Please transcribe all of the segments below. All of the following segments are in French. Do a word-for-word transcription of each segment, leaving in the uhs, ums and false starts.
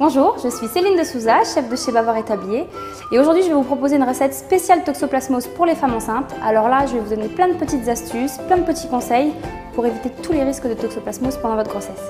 Bonjour, je suis Céline de Souza, chef de chez Bavoir et Tablier, et aujourd'hui je vais vous proposer une recette spéciale toxoplasmose pour les femmes enceintes. Alors là, je vais vous donner plein de petites astuces, plein de petits conseils pour éviter tous les risques de toxoplasmose pendant votre grossesse.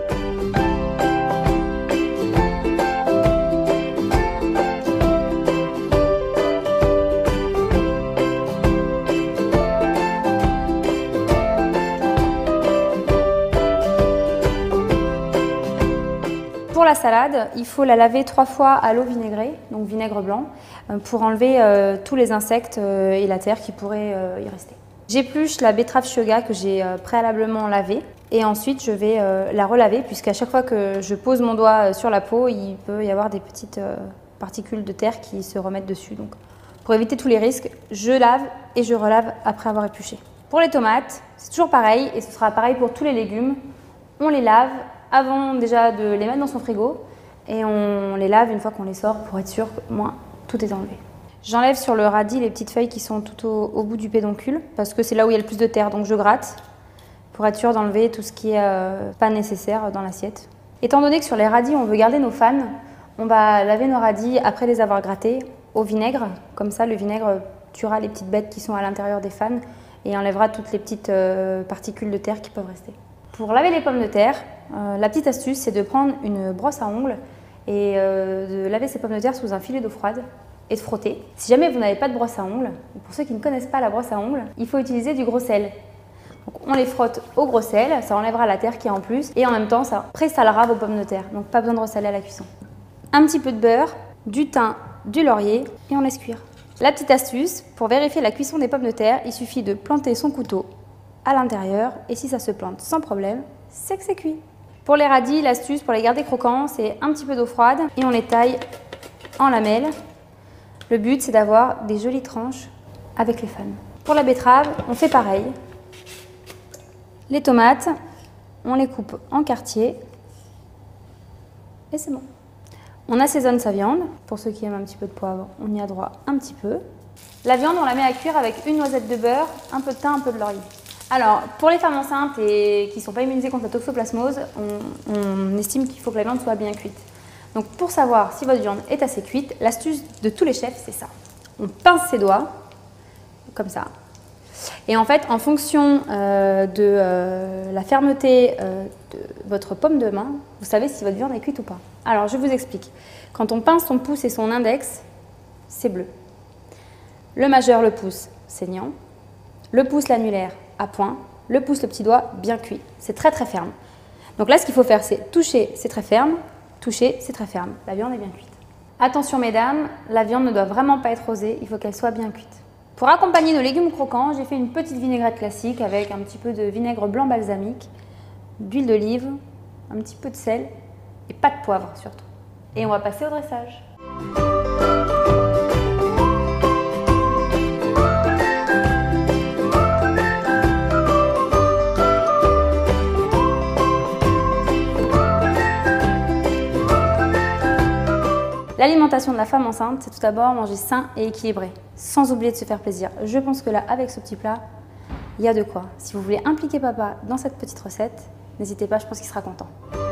Pour la salade, il faut la laver trois fois à l'eau vinaigrée, donc vinaigre blanc, pour enlever euh, tous les insectes euh, et la terre qui pourraient euh, y rester. J'épluche la betterave shihoga que j'ai euh, préalablement lavée et ensuite je vais euh, la relaver puisqu'à chaque fois que je pose mon doigt sur la peau, il peut y avoir des petites euh, particules de terre qui se remettent dessus. Donc, pour éviter tous les risques, je lave et je relave après avoir épluché. Pour les tomates, c'est toujours pareil et ce sera pareil pour tous les légumes. On les lave avant déjà de les mettre dans son frigo et on les lave une fois qu'on les sort pour être sûr que moins tout est enlevé. J'enlève sur le radis les petites feuilles qui sont tout au, au bout du pédoncule parce que c'est là où il y a le plus de terre, donc je gratte pour être sûr d'enlever tout ce qui est euh, pas nécessaire dans l'assiette. Étant donné que sur les radis on veut garder nos fans, on va laver nos radis après les avoir grattés au vinaigre, comme ça le vinaigre tuera les petites bêtes qui sont à l'intérieur des fans et enlèvera toutes les petites euh, particules de terre qui peuvent rester. Pour laver les pommes de terre, euh, la petite astuce, c'est de prendre une brosse à ongles et euh, de laver ces pommes de terre sous un filet d'eau froide et de frotter. Si jamais vous n'avez pas de brosse à ongles, pour ceux qui ne connaissent pas la brosse à ongles, il faut utiliser du gros sel. Donc on les frotte au gros sel, ça enlèvera la terre qui est en plus et en même temps ça présalera vos pommes de terre, donc pas besoin de ressaler à la cuisson. Un petit peu de beurre, du thym, du laurier et on laisse cuire. La petite astuce, pour vérifier la cuisson des pommes de terre, il suffit de planter son couteau à l'intérieur et si ça se plante sans problème, c'est que c'est cuit. Pour les radis, l'astuce pour les garder croquants, c'est un petit peu d'eau froide et on les taille en lamelles. Le but, c'est d'avoir des jolies tranches avec les fans. Pour la betterave, on fait pareil. Les tomates, on les coupe en quartiers et c'est bon. On assaisonne sa viande. Pour ceux qui aiment un petit peu de poivre, on y a droit un petit peu. La viande, on la met à cuire avec une noisette de beurre, un peu de thym, un peu de laurier. Alors, pour les femmes enceintes et qui ne sont pas immunisées contre la toxoplasmose, on, on estime qu'il faut que la viande soit bien cuite. Donc, pour savoir si votre viande est assez cuite, l'astuce de tous les chefs, c'est ça. On pince ses doigts, comme ça. Et en fait, en fonction euh, de euh, la fermeté euh, de votre paume de main, vous savez si votre viande est cuite ou pas. Alors, je vous explique. Quand on pince son pouce et son index, c'est bleu. Le majeur, le pouce, saignant. Le pouce, l'annulaire, à point. Le pouce, le petit doigt, bien cuit. C'est très très ferme. Donc là, ce qu'il faut faire, c'est toucher, c'est très ferme. Toucher, c'est très ferme. La viande est bien cuite. Attention mesdames, la viande ne doit vraiment pas être rosée, il faut qu'elle soit bien cuite. Pour accompagner nos légumes croquants, j'ai fait une petite vinaigrette classique avec un petit peu de vinaigre blanc balsamique, d'huile d'olive, un petit peu de sel et pas de poivre surtout. Et on va passer au dressage. L'alimentation de la femme enceinte, c'est tout d'abord manger sain et équilibré, sans oublier de se faire plaisir. Je pense que là, avec ce petit plat, il y a de quoi. Si vous voulez impliquer papa dans cette petite recette, n'hésitez pas, je pense qu'il sera content.